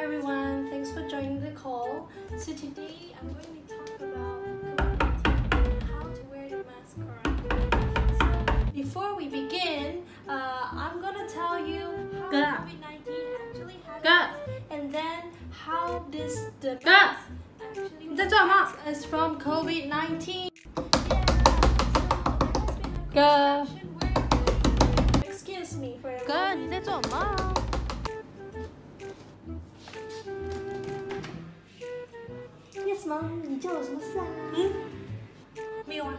everyone, thanks for joining the call. So today I'm going to talk about COVID-19 and how to wear the mask correctly. So before we begin, I'm gonna tell you how COVID-19 actually happens and then how the mask actually protects us from COVID-19. Excuse me for a moment. 哥，你在做什么？ Yes, mom. 你叫我什么事啊？没有啊。